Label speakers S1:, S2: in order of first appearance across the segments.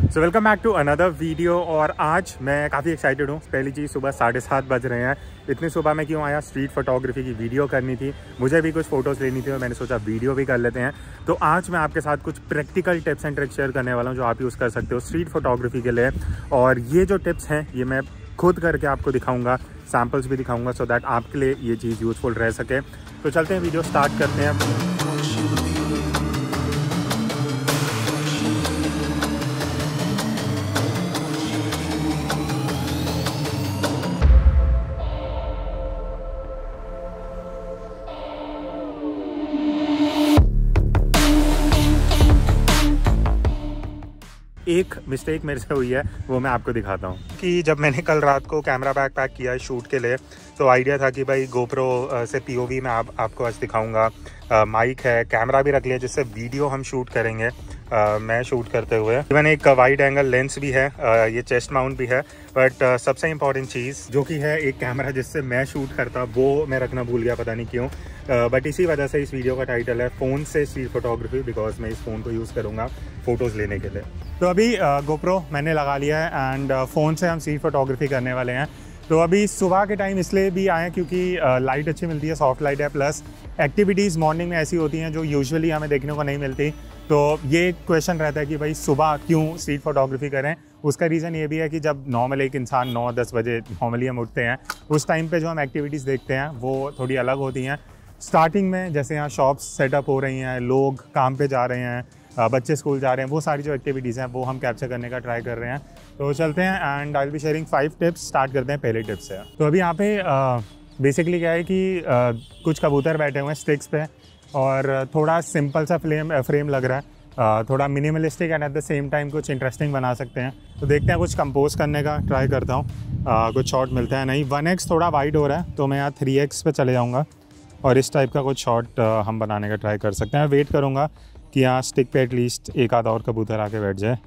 S1: So welcome back to another video. और आज मैं काफ़ी एक्साइटेड हूँ। पहली चीज़, सुबह 7:30 बज रहे हैं। इतनी सुबह मैं क्यों आया? स्ट्रीट फोटोग्राफी की वीडियो करनी थी, मुझे भी कुछ फ़ोटोज़ लेनी थी और मैंने सोचा वीडियो भी कर लेते हैं। तो आज मैं आपके साथ कुछ practical tips and tricks share करने वाला हूँ जो आप यूज़ कर सकते हो स्ट्रीट फोटोग्राफी के लिए। और ये जो टिप्स हैं ये मैं खुद करके आपको दिखाऊँगा, सैम्पल्स भी दिखाऊँगा, सो दैट आपके लिए ये चीज़ यूज़फुल रह सके। तो चलते हैं, वीडियो स्टार्ट करते हैं। एक मिस्टेक मेरे से हुई है, वो मैं आपको दिखाता हूँ। कि जब मैंने कल रात को कैमरा बैग पैक किया है शूट के लिए, तो आइडिया था कि भाई गोप्रो से पीओवी में आपको आज दिखाऊंगा। माइक है, कैमरा भी रख लिया जिससे वीडियो हम शूट करेंगे मैं शूट करते हुए। इवन एक वाइड एंगल लेंस भी है, ये चेस्ट माउंट भी है। बट सबसे इम्पॉर्टेंट चीज़ जो कि है एक कैमरा जिससे मैं शूट करता, वो मैं रखना भूल गया, पता नहीं क्यों। बट इसी वजह से इस वीडियो का टाइटल है फ़ोन से स्ट्रीट फोटोग्राफी, बिकॉज मैं इस फ़ोन को यूज़ करूँगा फ़ोटोज़ लेने के लिए। तो अभी गोप्रो मैंने लगा लिया है एंड फ़ोन से हम स्ट्रीट फोटोग्राफी करने वाले हैं। तो अभी सुबह के टाइम इसलिए भी आए क्योंकि लाइट अच्छी मिलती है, सॉफ्ट लाइट है, प्लस एक्टिविटीज़ मॉर्निंग में ऐसी होती हैं जो यूजुअली हमें देखने को नहीं मिलती। तो ये क्वेश्चन रहता है कि भाई सुबह क्यों स्ट्रीट फोटोग्राफी करें। उसका रीज़न ये भी है कि जब नॉर्मल एक इंसान 9-10 बजे नॉर्मली हम उठते हैं, उस टाइम पे जो हम एक्टिविटीज़ देखते हैं वो थोड़ी अलग होती हैं। स्टार्टिंग में जैसे यहाँ शॉप्स सेटअप हो रही हैं, लोग काम पे जा रहे हैं, बच्चे स्कूल जा रहे हैं, वो सारी जो एक्टिविटीज़ हैं वो हम कैप्चर करने का ट्राई कर रहे हैं। तो चलते हैं and I will be sharing 5 tips. Start करते हैं पहले टिप्स से। तो अभी यहाँ पे बेसिकली क्या है कि कुछ कबूतर बैठे हुए हैं स्टिक्स पे और थोड़ा सिंपल सा फ्रेम लग रहा है, थोड़ा minimalistic and at the same time कुछ इंटरेस्टिंग बना सकते हैं। तो देखते हैं, कुछ कंपोज करने का ट्राई करता हूँ, कुछ शॉट मिलता है नहीं। 1x थोड़ा वाइड हो रहा है तो मैं यहाँ 3x पे चले जाऊँगा और इस टाइप का कुछ शॉट हम बनाने का ट्राई कर सकते हैं। वेट करूँगा कि यहाँ स्टिक पे एटलीस्ट एक आध और कबूतर आके बैठ जाए।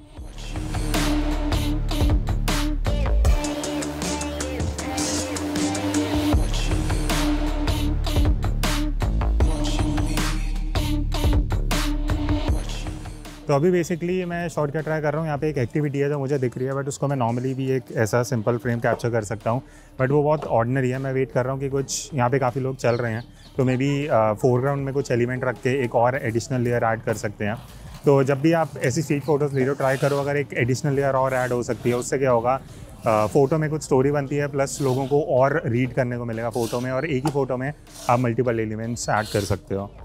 S1: तो अभी बेसिकली मैं शॉट का ट्राई कर रहा हूँ। यहाँ पे एक एक्टिविटी है जो मुझे दिख रही है, बट उसको मैं नॉर्मली भी एक ऐसा सिंपल फ्रेम कैप्चर कर सकता हूँ, बट वो बहुत ऑर्डिनरी है। मैं वेट कर रहा हूँ कि कुछ यहाँ पे काफ़ी लोग चल रहे हैं, तो मे बी फोरग्राउंड में कुछ एलिमेंट रख के एक और एडिशनल लेयर ऐड कर सकते हैं। तो जब भी आप ऐसी स्ट्रीट फोटोज़ ले रहे हो, ट्राई करो अगर एक एडिशनल लेयर और ऐड हो सकती है, उससे क्या होगा, फ़ोटो में कुछ स्टोरी बनती है, प्लस लोगों को और रीड करने को मिलेगा फ़ोटो में, और एक ही फ़ोटो में आप मल्टीपल एलिमेंट्स ऐड कर सकते हो।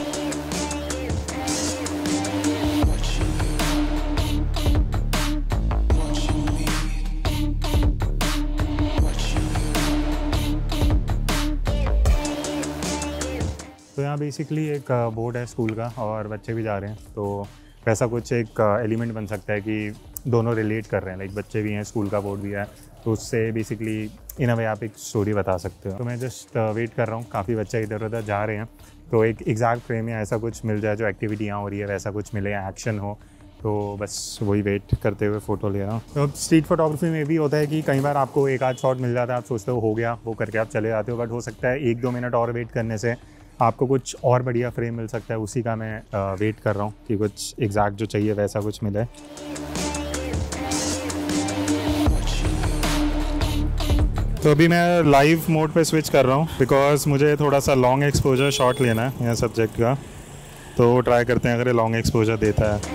S1: तो यहाँ बेसिकली एक बोर्ड है स्कूल का और बच्चे भी जा रहे हैं, तो वैसा कुछ एक एलिमेंट बन सकता है कि दोनों रिलेट कर रहे हैं, लाइक बच्चे भी हैं, स्कूल का बोर्ड भी है, तो उससे बेसिकली इन अ वे आप एक स्टोरी बता सकते हो। तो मैं जस्ट वेट कर रहा हूँ, काफ़ी बच्चे इधर उधर जा रहे हैं, तो एक एग्जैक्ट फ्रेम या ऐसा कुछ मिल जाए जो एक्टिविटी यहाँ हो रही है वैसा कुछ मिले या एक्शन हो, तो बस वही वेट करते हुए फ़ोटो ले रहा हूँ। तो स्ट्रीट फोटोग्राफी में भी होता है कि कई बार आपको एक आध शॉट मिल जाता है, आप सोचते हो गया, वो करके आप चले जाते हो, बट हो सकता है 1-2 मिनट और वेट करने से आपको कुछ और बढ़िया फ्रेम मिल सकता है। उसी का मैं वेट कर रहा हूँ कि कुछ एग्जैक्ट जो चाहिए वैसा कुछ मिले। तो अभी मैं लाइव मोड पे स्विच कर रहा हूँ बिकॉज मुझे थोड़ा सा लॉन्ग एक्सपोजर शॉट लेना है यहाँ सब्जेक्ट का, तो ट्राई करते हैं अगर ये लॉन्ग एक्सपोजर देता है।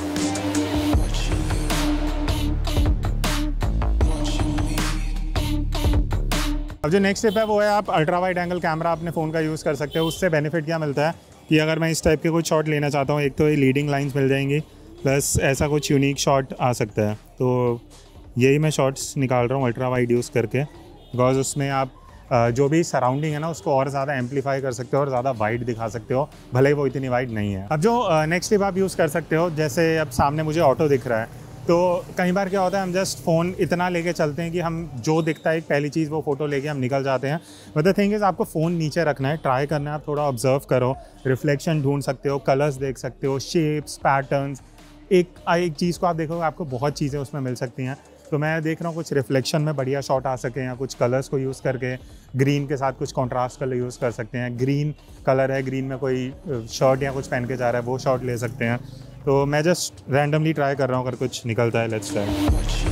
S1: अब जो नेक्स्ट स्टेप है वो है, आप अल्ट्रा वाइड एंगल कैमरा अपने फ़ोन का यूज़ कर सकते हो। उससे बेनिफिट क्या मिलता है कि अगर मैं इस टाइप के कुछ शॉट लेना चाहता हूँ, एक तो ये लीडिंग लाइंस मिल जाएंगी, प्लस ऐसा कुछ यूनिक शॉट आ सकता है। तो यही मैं शॉट्स निकाल रहा हूँ अल्ट्रा वाइड यूज़ करके, बिकॉज उसमें आप जो भी सराउंडिंग है ना उसको और ज़्यादा एम्पलीफाई कर सकते हो और ज़्यादा वाइड दिखा सकते हो, भले ही वो इतनी वाइड नहीं है। अब जो नेक्स्ट टिप आप यूज़ कर सकते हो, जैसे अब सामने मुझे ऑटो दिख रहा है, तो कई बार क्या होता है हम जस्ट फ़ोन इतना लेके चलते हैं कि हम जो दिखता है एक पहली चीज़ वो फ़ोटो लेके हम निकल जाते हैं। बट द थिंग इज़ आपको फ़ोन नीचे रखना है, ट्राई करना है, आप थोड़ा ऑब्जर्व करो, रिफ्लेक्शन ढूंढ सकते हो, कलर्स देख सकते हो, शेप्स, पैटर्न्स, एक चीज़ को आप देखोगे आपको बहुत चीज़ें उसमें मिल सकती हैं। तो मैं देख रहा हूँ कुछ रिफ्लेक्शन में बढ़िया शॉट आ सके, या कुछ कलर्स को यूज़ करके ग्रीन के साथ कुछ कॉन्ट्रास्ट कलर यूज़ कर सकते हैं। ग्रीन कलर है, ग्रीन में कोई शर्ट या कुछ पहन के जा रहा है, वो शॉट ले सकते हैं। तो मैं जस्ट रैंडमली ट्राई कर रहा हूँ, अगर कुछ निकलता है लेट्स ट्राई।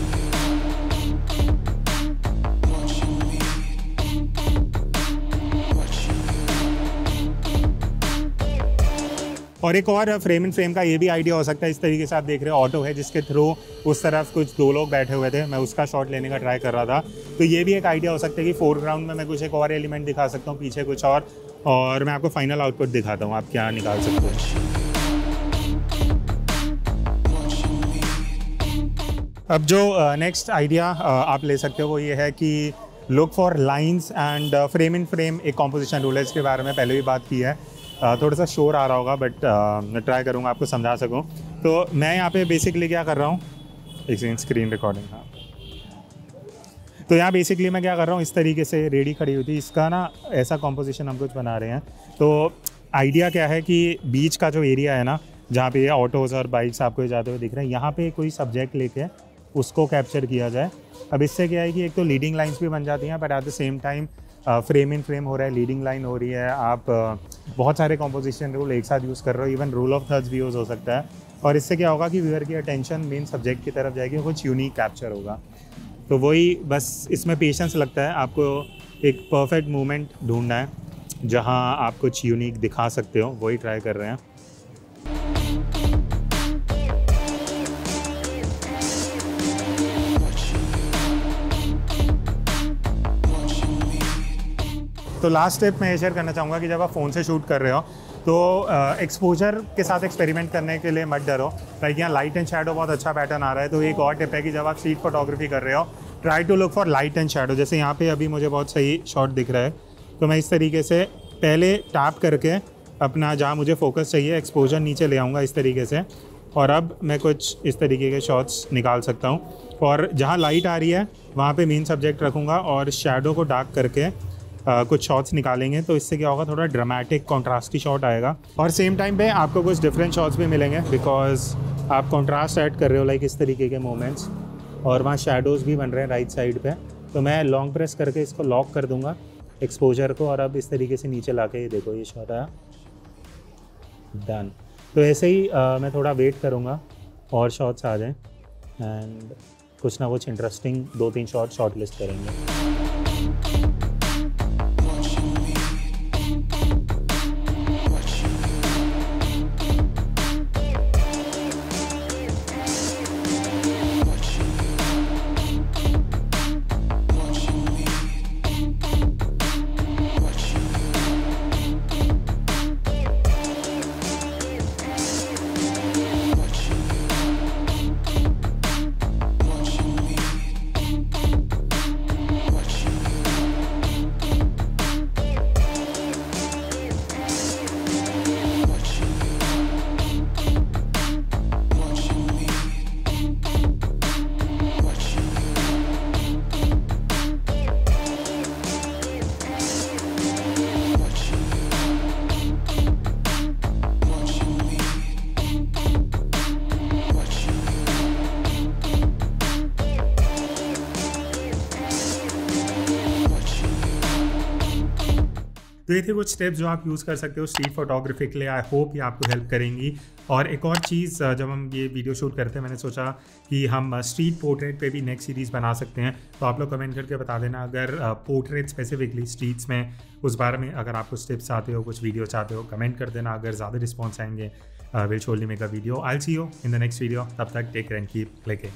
S1: और एक और फ्रेम इन फ्रेम का ये भी आइडिया हो सकता है, इस तरीके से आप देख रहे हो ऑटो है जिसके थ्रू उस तरफ कुछ 2 लोग बैठे हुए थे, मैं उसका शॉट लेने का ट्राई कर रहा था। तो ये भी एक आइडिया हो सकता है कि फोरग्राउंड में मैं कुछ एक और एलिमेंट दिखा सकता हूँ, पीछे कुछ और मैं आपको फाइनल आउटपुट दिखाता हूँ, आप क्या निकाल सकते हो। अब जो नेक्स्ट आइडिया आप ले सकते हो वो ये है कि look for lines and frame in frame एक कॉम्पोजिशन रूल है, इसके बारे में पहले भी बात की है। थोड़ा सा शोर आ रहा होगा बट मैं ट्राई करूँगा आपको समझा सकूँ। तो मैं यहाँ पे बेसिकली क्या कर रहा हूँ, एक सेकंड, स्क्रीन रिकॉर्डिंग, हाँ। तो यहाँ बेसिकली मैं क्या कर रहा हूँ, इस तरीके से रेडी खड़ी हुई थी, इसका ना ऐसा कॉम्पोजिशन हम कुछ बना रहे हैं। तो आइडिया क्या है कि बीच का जो एरिया है ना, जहाँ पे ये ऑटोज़ और बाइक्स आपको जाते हुए दिख रहे हैं, यहाँ पे कोई सब्जेक्ट लेके उसको कैप्चर किया जाए। अब इससे क्या है कि एक तो लीडिंग लाइन्स भी बन जाती हैं, but at the same time frame in frame हो रहा है, लीडिंग लाइन हो रही है, आप बहुत सारे कॉम्पोजिशन रूल एक साथ यूज़ कर रहे हो, इवन रूल ऑफ थर्ड्स भी यूज़ हो सकता है। और इससे क्या होगा कि व्यूअर की अटेंशन मेन सब्जेक्ट की तरफ जाएगी, कुछ यूनिक कैप्चर होगा। तो वही बस इसमें पेशेंस लगता है, आपको एक परफेक्ट मोमेंट ढूंढना है जहां आप कुछ यूनिक दिखा सकते हो, वही ट्राई कर रहे हैं। तो लास्ट स्टेप मैं ये शेयर करना चाहूँगा कि जब आप फ़ोन से शूट कर रहे हो तो एक्सपोजर के साथ एक्सपेरिमेंट करने के लिए मत डरो। लाइक यहाँ लाइट एंड शैडो बहुत अच्छा पैटर्न आ रहा है, तो एक और टिप है कि जब आप स्ट्रीट फोटोग्राफी कर रहे हो, try to look for light and shadow. जैसे यहाँ पे अभी मुझे बहुत सही शॉट दिख रहा है, तो मैं इस तरीके से पहले टैप करके अपना जहाँ मुझे फोकस चाहिए एक्सपोजर नीचे ले आऊँगा इस तरीके से, और अब मैं कुछ इस तरीके के शॉट्स निकाल सकता हूँ। और जहाँ लाइट आ रही है वहाँ पे मेन सब्जेक्ट रखूँगा और शैडो को डार्क करके कुछ शॉट्स निकालेंगे। तो इससे क्या होगा, थोड़ा ड्रामेटिक कॉन्ट्रास्टी शॉट आएगा, और सेम टाइम पे आपको कुछ डिफरेंट शॉट्स भी मिलेंगे बिकॉज आप कॉन्ट्रास्ट ऐड कर रहे हो, लाइक इस तरीके के मोमेंट्स, और वहाँ शैडोज़ भी बन रहे हैं राइट साइड पे। तो मैं लॉन्ग प्रेस करके इसको लॉक कर दूँगा एक्सपोजर को, और अब इस तरीके से नीचे ला के ये देखो, ये शॉट आया, डन। तो ऐसे ही मैं थोड़ा वेट करूँगा और शॉट्स आ जाएँ एंड कुछ ना कुछ इंटरेस्टिंग 2-3 शॉर्ट लिस्ट करेंगे। तो ये थे कुछ स्टेप्स जो आप यूज़ कर सकते हो स्ट्रीट फोटोग्राफी के लिए। आई होप ये आपको हेल्प करेंगी। और एक और चीज़, जब हम ये वीडियो शूट करते हैं मैंने सोचा कि हम स्ट्रीट पोर्ट्रेट पे भी नेक्स्ट सीरीज़ बना सकते हैं। तो आप लोग कमेंट करके बता देना अगर पोर्ट्रेट स्पेसिफिकली स्ट्रीट्स में, उस बारे में अगर आप कुछ टिप्स चाहते हो, कुछ वीडियो चाहते हो, कमेंट कर देना। अगर ज़्यादा रिस्पॉन्स आएंगे will surely make a video. I will see you in the next video. तब तक take care and keep clicking.